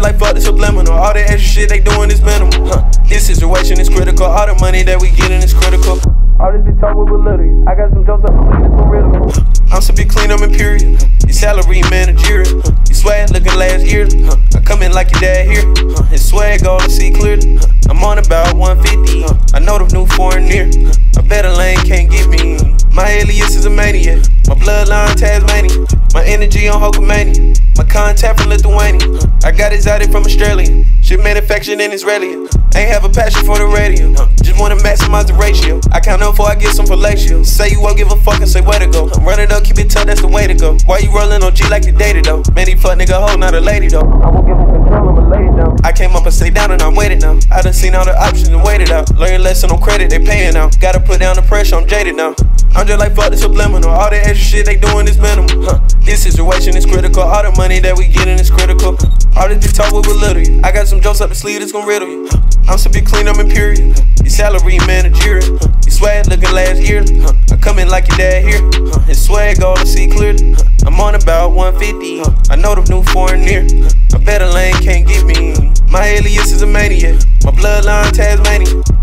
like fuck the subliminal. All that extra shit they doing is minimal. This situation is critical. All the money that we getting is critical. All this be talk with little. I got some jokes up the sleeve, it's gon' riddle. I'm so be clean, I'm imperial. Your salary managerial. Your swag looking last year. I come in like your dad here. His swag all to see clearly. I'm on about 150. I know the new foreign near. A better lane can't get me. My alias is a maniac. My bloodline Tasmania. My energy on Hulkamania. My contact from Lithuania. I got exotic from Australia. Shit manufactured in Israeli. Ain't have a passion for the radio. Just wanna maximize the ratio. I count up before I get some fellatio. Say you won't give a fuck and say where to go. Run it up, keep it tough, that's the way to go. Why you rolling on G like you dated though? Man, he fuck nigga hoe, not a lady though. I won't give him control, I'ma lay it down. I came up and stayed down and I'm waiting now. I done seen all the options and waited out. Learn your lesson on credit, they paying now. Gotta put down the pressure, I'm jaded now. I'm just like fuck the subliminal. All that extra shit they doing is minimal. This situation is critical. All the money that we getting is critical. All this be talk with little. I got some jokes up the sleeve that's gon' riddle you. I'm so be clean, I'm imperial. Your salary managerial. Your swag looking last year. I come in like your dad here. His swag all to see clearly. I'm on about 150. I know the new foreign near. A better lane can't get me. My alias is a maniac. My bloodline Tasmania.